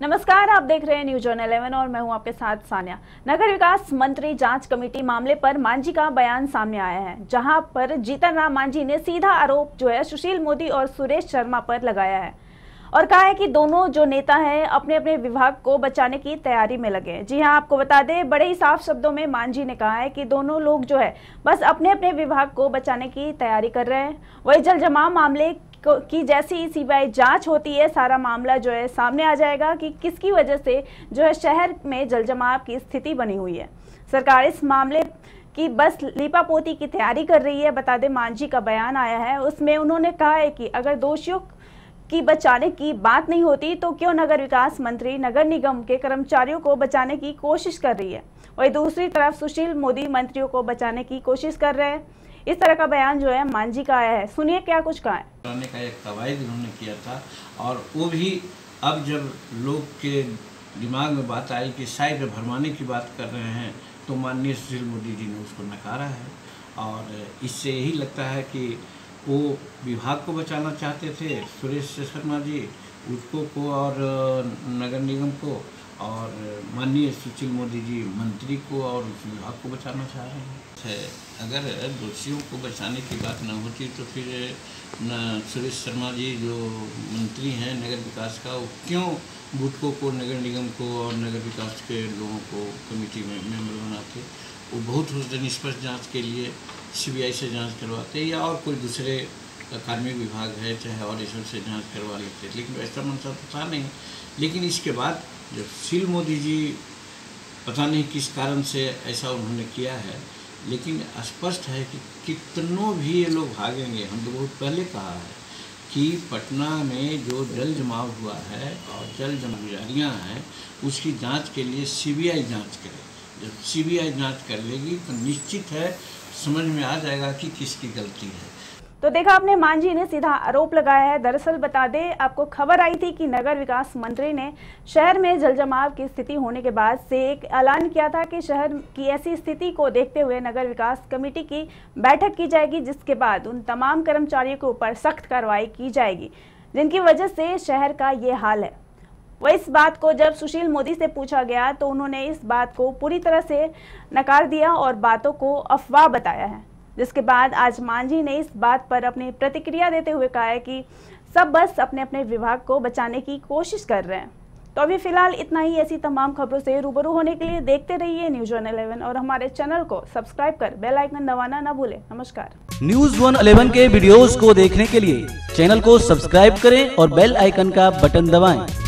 नमस्कार, आप देख रहे हैं न्यूज़ ऑन 11 और मैं हूं आपके साथ सानिया। नगर विकास मंत्री जांच कमेटी मामले पर मांझी का बयान सामने आया है, जहां पर जीतन राम मांझी ने सीधा आरोप सुशील मोदी और सुरेश शर्मा पर लगाया है और कहा है कि दोनों जो नेता हैं अपने अपने विभाग को बचाने की तैयारी में लगे हैं। जी हां, आपको बता दें, बड़े ही साफ शब्दों में मांझी ने कहा है कि दोनों लोग बस अपने अपने विभाग को बचाने की तैयारी कर रहे हैं। वही जल जमाव मामले की जैसी ही सीबीआई जांच होती है, सारा मामला सामने आ जाएगा कि किसकी वजह से शहर में जल जमाव की स्थिति बनी हुई है। सरकार इस मामले की बस लीपापोती की तैयारी कर रही है। बता दें, मांझी का बयान आया है, उसमें उन्होंने कहा है कि अगर दोषियों की बचाने की बात नहीं होती तो क्यों नगर विकास मंत्री नगर निगम के कर्मचारियों को बचाने की कोशिश कर रही है। वही दूसरी तरफ सुशील मोदी मंत्रियों को बचाने की कोशिश कर रहे हैं। इस तरह का बयान मांझी का आया है। सुनिए क्या कुछ कहा है। का एक कवायद उन्होंने किया था और वो भी अब जब लोग के दिमाग में बात आई कि शायद भरमाने की बात कर रहे हैं तो माननीय सुशील मोदी जी ने उसको नकारा है। और इससे यही लगता है कि वो विभाग को बचाना चाहते थे, सुरेश शर्मा जी उसको को और नगर निगम को, और माननीय सुशील मोदी जी मंत्री को और उस विभाग को बचाना चाह रहे हैं। अगर दोषियों को बचाने की बात न होती तो फिर न सुरेश शर्मा जी जो मंत्री हैं नगर विकास का, वो क्यों बुटको को नगर निगम को और नगर विकास के लोगों को कमेटी में मेंबर बनाते। वो बहुत निष्पक्ष जांच के लिए सीबीआई से जांच करवाते या और कोई दूसरे कार्मिक विभाग है चाहे और इसमें से जांच करवा लेते, लेकिन ऐसा मंशा तो था नहीं। लेकिन इसके बाद जब सुशील मोदी जी पता नहीं किस कारण से ऐसा उन्होंने किया है, लेकिन स्पष्ट है कि कितनों भी ये लोग भागेंगे। हम तो बहुत पहले कहा है कि पटना में जो जल जमाव हुआ है और जल गुजारियाँ हैं उसकी जांच के लिए सीबीआई जांच करे। जब सीबीआई जांच कर लेगी तो निश्चित है समझ में आ जाएगा कि किसकी गलती है। तो देखा आपने, मांझी ने सीधा आरोप लगाया है। दरअसल बता दें, आपको खबर आई थी कि नगर विकास मंत्री ने शहर में जल जमाव की स्थिति होने के बाद से एक ऐलान किया था कि शहर की ऐसी स्थिति को देखते हुए नगर विकास कमेटी की बैठक की जाएगी, जिसके बाद उन तमाम कर्मचारियों के ऊपर सख्त कार्रवाई की जाएगी जिनकी वजह से शहर का ये हाल है। वह इस बात को जब सुशील मोदी से पूछा गया तो उन्होंने इस बात को पूरी तरह से नकार दिया और बातों को अफवाह बताया है, जिसके बाद आज मांझी ने इस बात पर अपनी प्रतिक्रिया देते हुए कहा है कि सब बस अपने अपने विभाग को बचाने की कोशिश कर रहे हैं। तो अभी फिलहाल इतना ही। ऐसी तमाम खबरों से रूबरू होने के लिए देखते रहिए न्यूज़ ऑन 11 और हमारे चैनल को सब्सक्राइब कर बेल आइकन दबाना न भूलें। नमस्कार। न्यूज़ ऑन 11 के वीडियोस को देखने के लिए चैनल को सब्सक्राइब करें और बेल आइकन का बटन दबाएं।